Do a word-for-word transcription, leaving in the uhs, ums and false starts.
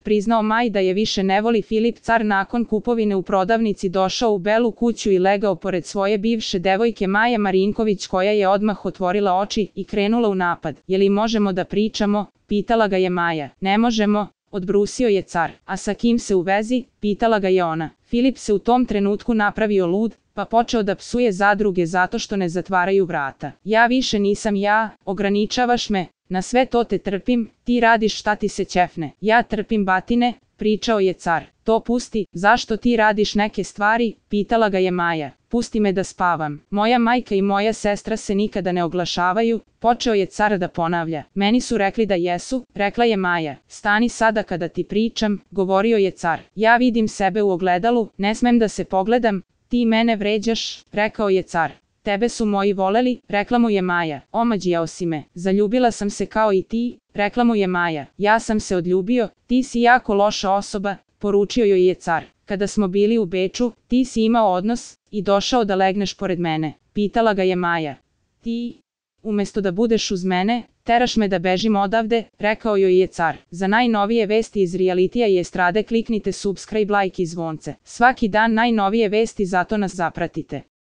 priznao Maji da je više ne voli. Filip car nakon kupovine u prodavnici došao u Belu kuću i legao pored svoje bivše devojke Maje Marinković, koja je odmah otvorila oči i krenula u napad. Je li možemo da pričamo? Pitala ga je Maja. Ne možemo, odbrusio je car. A sa kim se u vezi? Pitala ga je ona. Filip se u tom trenutku napravio lud, pa počeo da psuje zadruge zato što ne zatvaraju vrata. Ja više nisam ja, ograničavaš me, na sve to te trpim, ti radiš šta ti se ćefne. Ja trpim batine, pričao je car. To pusti, zašto ti radiš neke stvari? Pitala ga je Maja. Pusti me da spavam. Moja majka i moja sestra se nikada ne oglašavaju, počeo je car da ponavlja. Meni su rekli da jesu, rekla je Maja. Stani sada kada ti pričam, govorio je car. Ja vidim sebe u ogledalu, ne smem da se pogledam, ti mene vređaš, rekao je car. Tebe su moji voleli, rekla mu je Maja. Omađijao si me, zaljubila sam se kao i ti, rekla mu je Maja. Ja sam se odljubio, ti si jako loša osoba, poručio joj je car. Kada smo bili u Beču, ti si imao odnos i došao da legneš pored mene, pitala ga je Maja. Ti, umesto da budeš uz mene, teraš me da bežim odavde, rekao joj je car. Za najnovije vesti iz realitija i estrade kliknite subscribe, like i zvonce. Svaki dan najnovije vesti, zato nas zapratite.